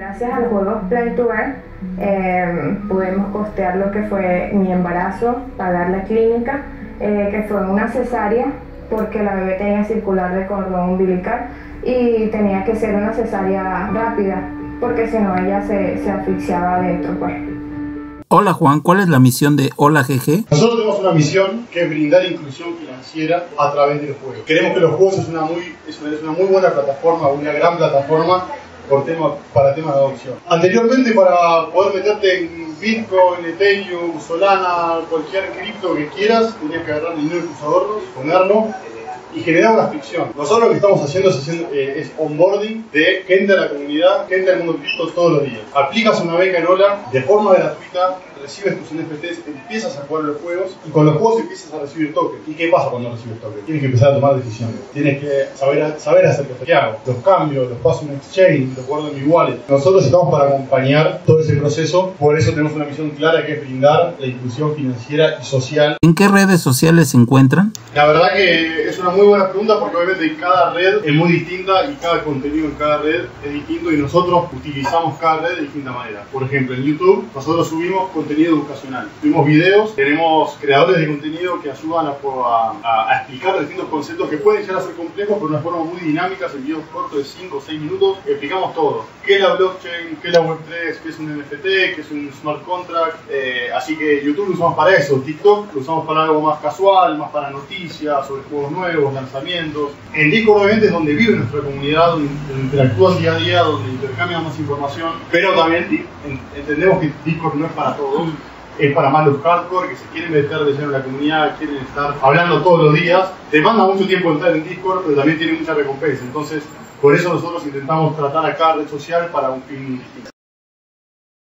Gracias a los juegos Play to Earn pudimos costear lo que fue mi embarazo, pagar la clínica, que fue una cesárea porque la bebé tenía circular de cordón umbilical y tenía que ser una cesárea rápida porque si no ella se asfixiaba adentro, pues. Hola Juan, ¿cuál es la misión de Hola GG? Nosotros tenemos una misión que es brindar inclusión financiera a través de los juegos. Creemos que los juegos es una muy buena plataforma, una gran plataforma para temas de adopción. Anteriormente, para poder meterte en Bitcoin, Ethereum, Solana, cualquier cripto que quieras, tenías que agarrar dinero de tus ahorros, ponerlo y generar una fricción. Nosotros lo que estamos haciendo es onboarding de gente de la comunidad, gente del mundo cripto todos los días. Aplicas una beca en Hola de forma gratuita, recibes tus NFTs, empiezas a jugar los juegos y con los juegos empiezas a recibir tokens. ¿Y qué pasa cuando recibes tokens? Tienes que empezar a tomar decisiones. Tienes que saber hacer qué hago. Los cambio, los paso en exchange, los guardo en mi wallet. Nosotros estamos para acompañar todo ese proceso, por eso tenemos una misión clara que es brindar la inclusión financiera y social. ¿En qué redes sociales se encuentran? La verdad que es una muy buena pregunta porque obviamente cada red es muy distinta y cada contenido en cada red es distinto y nosotros utilizamos cada red de distinta manera. Por ejemplo, en YouTube nosotros subimos contenido educacional. Subimos videos, tenemos creadores de contenido que ayudan a explicar distintos conceptos que pueden llegar a ser complejos, pero de una forma muy dinámica, en videos cortos de 5 o 6 minutos, explicamos todo. ¿Qué es la blockchain? ¿Qué es la Web3? ¿Qué es un NFT? ¿Qué es un smart contract? Así que YouTube lo usamos para eso, TikTok lo usamos para algo más casual, más para noticias, sobre juegos nuevos, lanzamientos. En Discord obviamente es donde vive nuestra comunidad, donde interactúan día a día, donde intercambian más información, pero también entendemos que Discord no es para todos. Es para más los hardcore que se quieren meter de lleno en la comunidad, quieren estar hablando todos los días. Te manda mucho tiempo entrar en Discord, pero también tiene mucha recompensa. Entonces, por eso nosotros intentamos tratar a cada red social para un fin distinto.